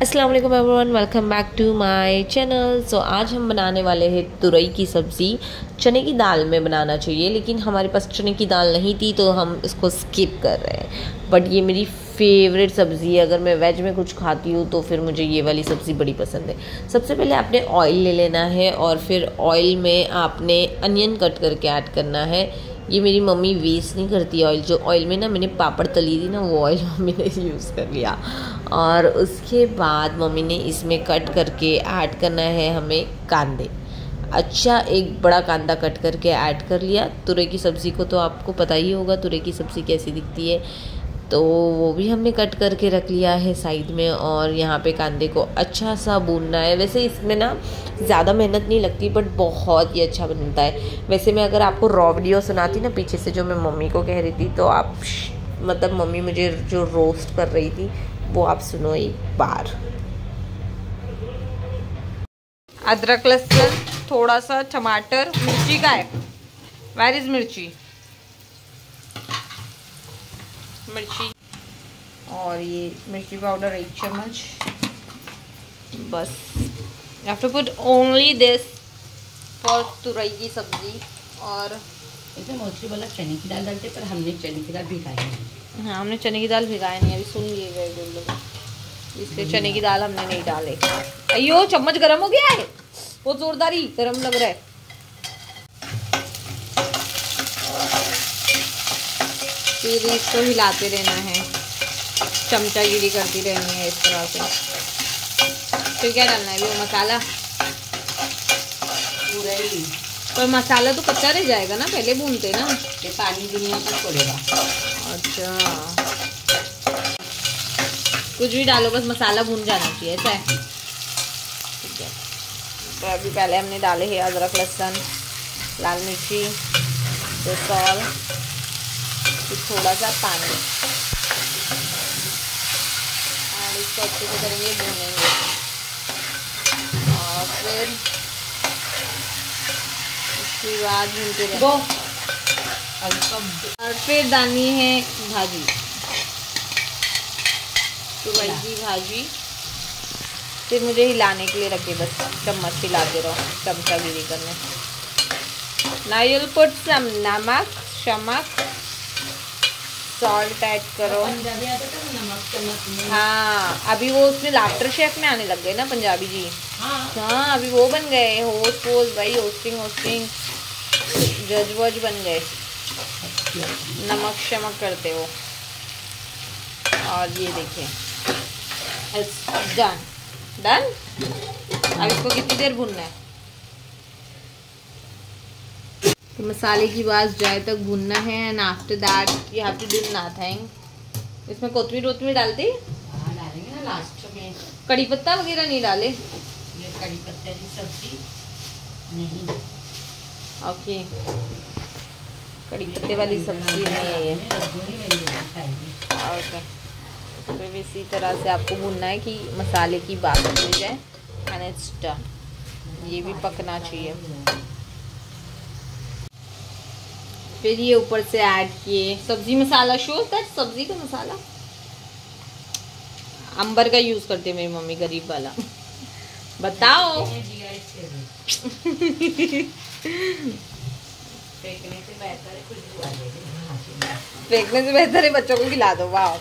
अस्सलाम वालेकुम everyone, welcome back to my channel. So आज हम बनाने वाले हैं तुरई की सब्ज़ी। चने की दाल में बनाना चाहिए, लेकिन हमारे पास चने की दाल नहीं थी तो हम इसको स्किप कर रहे हैं। बट ये मेरी फेवरेट सब्ज़ी है। अगर मैं वेज में कुछ खाती हूँ तो फिर मुझे ये वाली सब्ज़ी बड़ी पसंद है। सबसे पहले आपने ऑयल ले लेना है और फिर ऑयल में आपने अनियन कट करके ऐड करना है। ये मेरी मम्मी वेस्ट नहीं करती ऑयल। जो ऑयल में ना मैंने पापड़ तली थी ना, वो ऑयल मम्मी ने यूज़ कर लिया। और उसके बाद मम्मी ने इसमें कट करके ऐड करना है हमें कांदे। अच्छा, एक बड़ा कांदा कट करके ऐड कर लिया। तुरई की सब्ज़ी को तो आपको पता ही होगा तुरई की सब्ज़ी कैसी दिखती है, तो वो भी हमने कट करके रख लिया है साइड में। और यहाँ पे कांदे को अच्छा सा भूनना है। वैसे इसमें ना ज़्यादा मेहनत नहीं लगती, बट बहुत ही अच्छा बनता है। वैसे मैं अगर आपको रॉ वीडियो सुनाती ना पीछे से, जो मैं मम्मी को कह रही थी, तो आप मतलब मम्मी मुझे जो रोस्ट कर रही थी वो आप सुनो एक बार। अदरक, लहसुन, थोड़ा सा टमाटर, मिर्ची का है। वेयर इज मिर्ची? मिर्ची और ये मिर्ची पाउडर 1 चम्मच बस। You have to put only this for तुरई की सब्जी। और इसमें मोस्टली बोला चने की दाल डालते, पर हमने चने की दाल भिगाई नहीं। हाँ, हमने चने की दाल भिगाया नहीं, अभी सुन लिए गए जो लोग, इसलिए चने की दाल हमने नहीं डाले। अयो, चम्मच गरम हो गया है, बहुत जोरदार ही गरम लग रहा है। फिर इसको हिलाते रहना है, चमचागिरी करती रहनी है इस तरह से। फिर क्या डालना है? वो मसाला पूरा ही, पर मसाला तो कच्चा रह जाएगा ना, पहले भूनते ना। ये पानी दुनिया तक छोड़ेगा। अच्छा, कुछ भी डालो, बस मसाला भून जाना चाहिए, ऐसा है। ठीक है, तो अभी पहले हमने डाले हैं अदरक, लहसुन, लाल मिर्ची, सॉल्ट, फिर थोड़ा सा पानी, और इसको अच्छे से करेंगे, भूनेंगे। और फिर उसके बाद भूनते रहेंगे। और फिर डालनी है भाजी, तुरई की भाजी। फिर मुझे हिलाने के लिए रखे, बस चम्मच हिलाते रहो, चमचागिरी करने। Now you'll put some नमक, शमक, सॉल्ट ऐड करो। पंजाबी आता था ना, नमक चमक। हाँ, अभी वो उसमें लाफ्टर शेफ में आने लग गए ना पंजाबी जी। हाँ, अभी वो बन गए होस्ट भाई, होस्टिंग जज वज बन गए, नमक शमक करते हो। और ये देखें, डन। अब इसको कितनी देर भूनना है? तो मसाले की आवाज़ जाए तक भूनना है। And after that you have to do nothing. इसमें कोतमीर डालती? हाँ, डालेंगे ना लास्ट में। कड़ी पत्ता वगैरह नहीं डाले? ये कड़ी पत्ते की सब्जी नहीं। ओके, कड़ी पत्ते वाली सब्जी नहीं है ये। ओके, तो इसी तरह से आपको भूनना है कि मसाले की बात हो जाए। And it's done. ये भी पकना चाहिए। फिर ये ऊपर से ऐड किए सब्जी मसाला। शो दैट सब्जी का मसाला अंबर का यूज करते हैं मेरी मम्मी, गरीब वाला। बताओ। फेंकने से बेहतर है खुशबू आ जाएगी। फेंकने से बेहतर है बच्चों को खिला दो। वाह,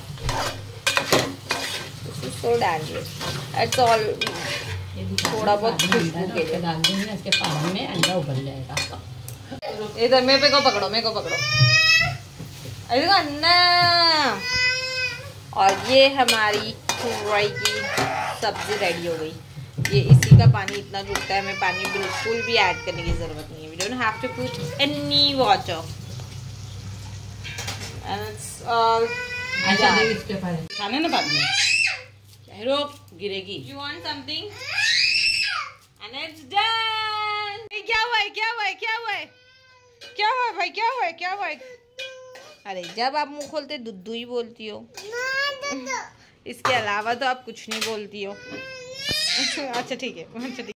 सो डैंजरस। इट्स ऑल थोड़ा बहुत खुशबू के लिए डाल देंगे। इसके पानी में अंडा उबल जाएगा। इधर मेरे को पकड़ो। अरे अन्ना। और ये हमारी तुरई की सब्जी रेडी हो गई। ये इसी का पानी इतना जुटता है, हमें पानी बिल्कुल भी ऐड करने की जरूरत नहीं है। We don't have to put any water. And it's all इसके खाने ना बाद में रोक गिरेगी। You want something? And it's done. क्या हुआ है? अरे जब आप मुंह खोलते दुद्धू ही बोलती हो। इसके अलावा तो आप कुछ नहीं बोलती हो। अच्छा ठीक है।